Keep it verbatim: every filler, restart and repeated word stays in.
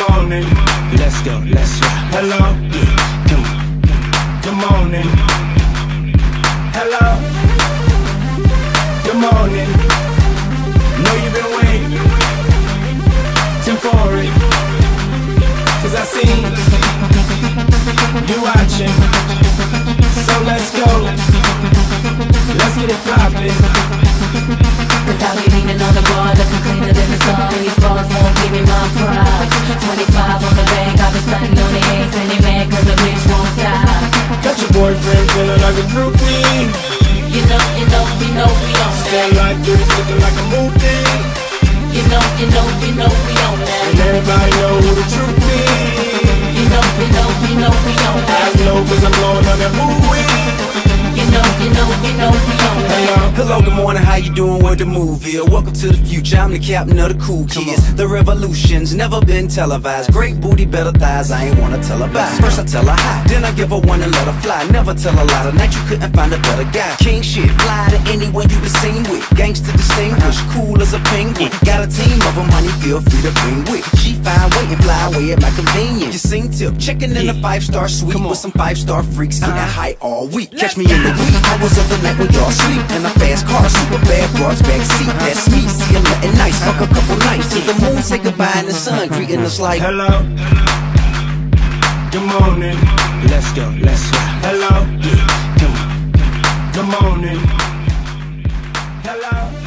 morning. Let's go, let's go. Hello. Come on. Good morning. Hello. Good morning. Know you've been waiting for it, 'cause I seen you watching. So let's go. Let's get it poppin'. Cause I'll be leaning on the bar, looking cleaner than the sun. These bars won't give me my pride. Twenty-five on the bank, I've been stunting on the eggs, and they mad cause the bitch won't stop. Got your boyfriend feeling like a groupie. You know, you know, you know we on that. Stand like this, looking like a movie. You know, you know, you know we on that. And everybody know who the truth is. You know, you know, you know we on I that. know 'cause I'm blowing on that movie. You know, you know, you know we on that. Hello, good morning, how you doing? Where the move is? Welcome to the future, I'm the captain of the cool kids. The revolution's never been televised. Great booty, better thighs, I ain't wanna tell her bye. First I tell her hi, then I give her one and let her fly. Never tell a lie, tonight you couldn't find a better guy. King shit, fly to anyone you been seen with. Gangsta distinguished, cool as a penguin. Got a team of them, honey, feel free to bring with. She fine, wait and fly away at my convenience. You sing tip, checking in a five-star suite with some five-star freaks, getting high all week. Catch me in the wee hours of the night when y'all sleep. In a fast car, super bad broads backseat. That's me, see I'm nothing nice. Fuck a couple nights till the moon say goodbye and the sun greeting us like hello. Good morning. let's go, let's go. Hello. Come on. Good morning. Hello.